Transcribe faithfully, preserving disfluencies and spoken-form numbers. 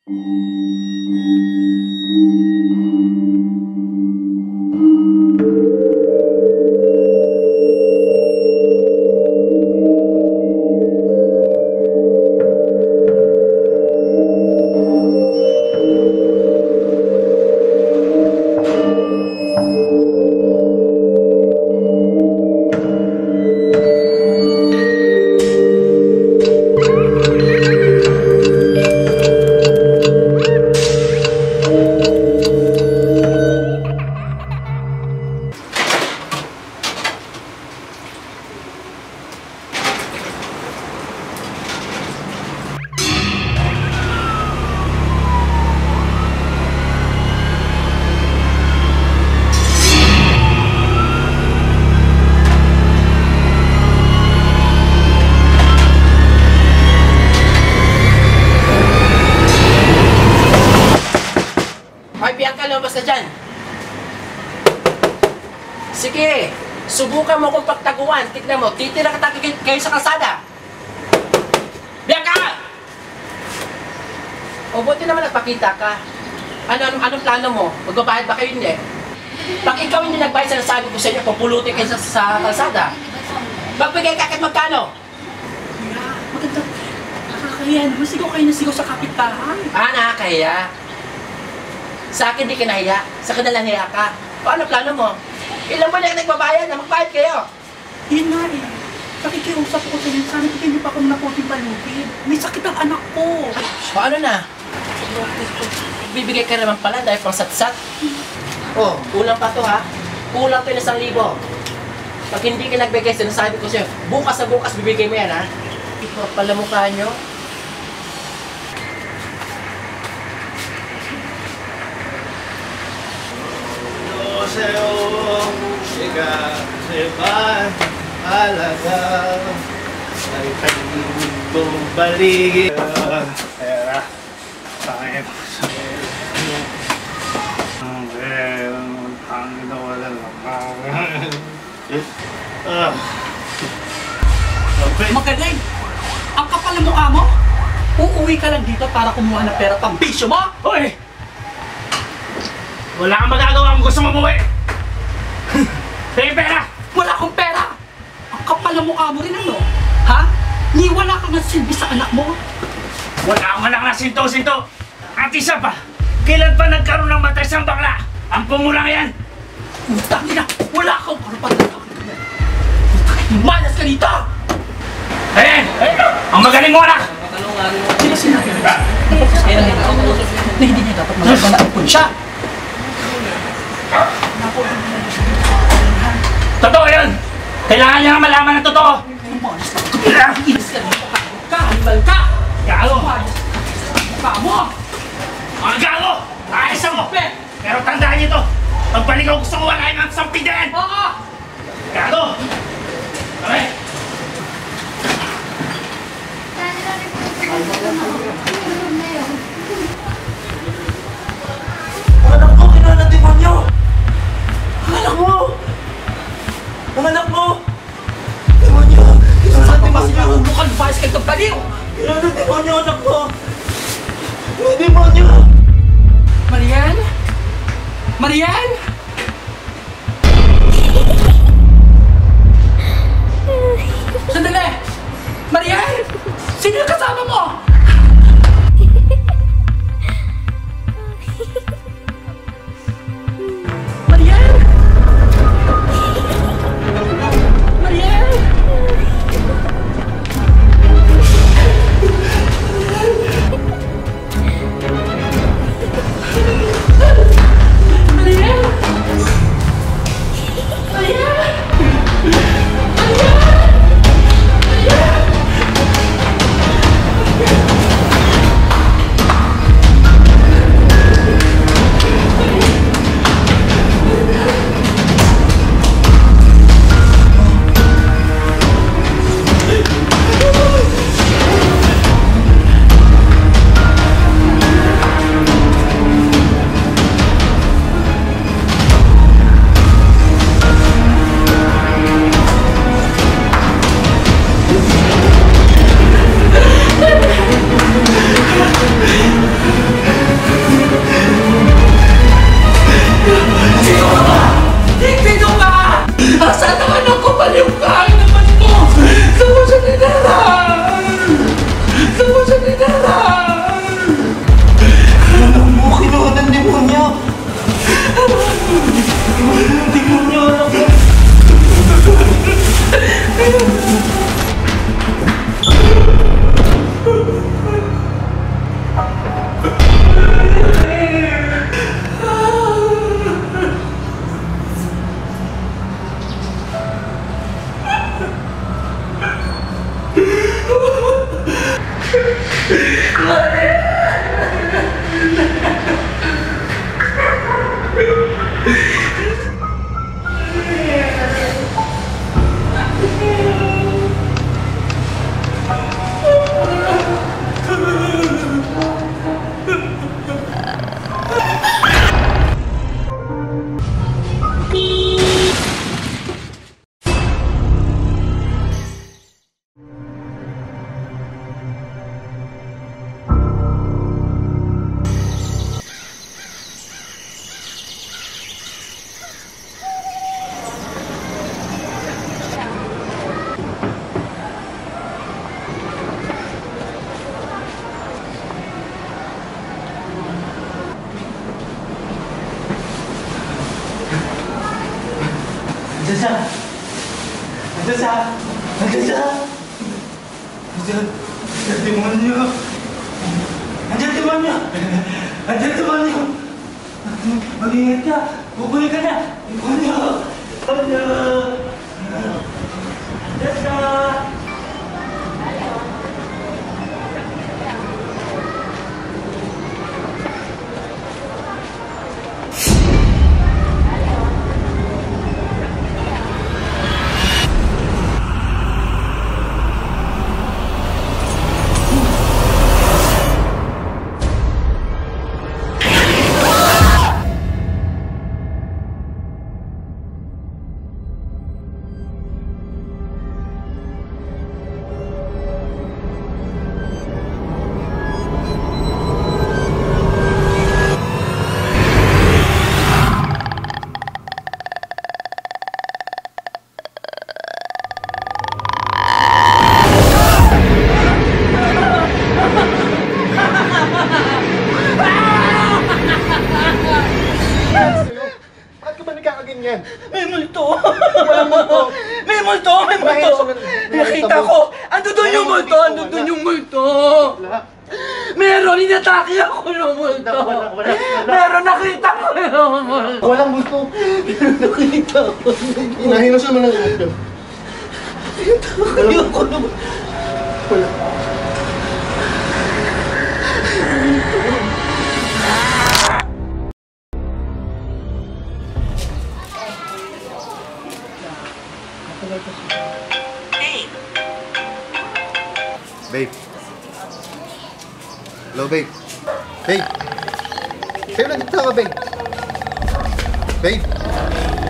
Sige, subukan mo kung pagtaguan. Tignan mo, titira ka tayo kayo sa kalsada. Bianca! O buti naman nagpakita ka. Ano, anong, anong plano mo? Magbabayad ba kayo hindi? Pag ikaw hindi nagbayad sa nasabi ko sa inyo, pupulutin kayo sa, sa kalsada. Magbigay ka kahit magkano? Kuya, maganda. Nakakahiya naman. Sigaw kayo na sigaw sa kapitbahay. Ah, nakakahiya. Sa akin di ka nahiya. Sa kanila nahiya ka. Paano plano mo? Ilan mo na nagbabayad na magbayad kayo? Yun nga eh. Nakikiusap ko sa inyo. Sana hindi niyo pa akong naputing palugid. May sakit ang anak ko. O ano na? Bibigay ka naman pala dahil pang satsat. Oh, kulang pa to ha. Kulang to yung isang libo. Pag hindi ka nagbigay, sinasabi ko sa'yo, bukas na bukas bibigay mo yan ha. Ito pala mukha nyo. Sa'yo, siya sepan halaga ay pag-ibig kong baligid. Pera, pangit sa'yo. Ang pera, pangit na wala lang. Magaling! Ang kapal ng mukha mo! Uuwi ka lang dito para kumuha ng pera pang bisyo mo! Hoy! Wala kang magagawa kung gusto mo umuwi! Sige pera! Wala akong pera! Ang kapal ng mukha mo rin ano? Ha? Ni wala kang nasilbi sa anak mo? Wala akong anak na sinto-sinto! At isa pa, kailan pa nagkaroon ng matres ang bakla? Ang pumulang yan! Utang ina! Wala akong karapatan! Malas ka dito! Ayan! Ang magaling mo anak! Sino sinabi mo? Na hindi niya dapat magagawa na ipon siya! Totoo yun! Kailangan niya nga malaman ng totoo! Umalis ka! Inis ka dito! Kahalimal ka! Gago! Mukha mo! Mga gago! Ayos mo! Pero tandaan niyo to! Pagbalik ako gusto ko wala yung sampid na yan! Oo! Gago! Okay? Ang anak mo, kinuha ng demonyo! Ang anak mo! Ang anak mo! Demonyo! Kinuha ng demonyo! Bukal bayas kayo itong baliw! Kinuha ng demonyo, anak ko! May demonyo! Marian? Marian? Sandali! Marian! Sino yung kasama mo? Marian! Marian! Marian! siya! Nandiyan siya! Nandiyan siya! Nandiyan! Nandiyan demonyo! Nandiyan demonyo! Nandiyan demonyo! Mag-ingat ka! Bubuli ka na! Demonyo! Demonyo! Nandiyan siya! Ganyan. May multo! May multo! May multo! Nakita ko! Ando doon yung multo! Ando doon yung multo! Meron! Inatake ako ng multo! Meron! Nakita ko yung multo! Walang multo. Nakita ko! Inahin mo siya man ng multo. Ayoko naman! Wala. Babe. Hello, babe. Babe. Babe, nandito ka, babe. Babe.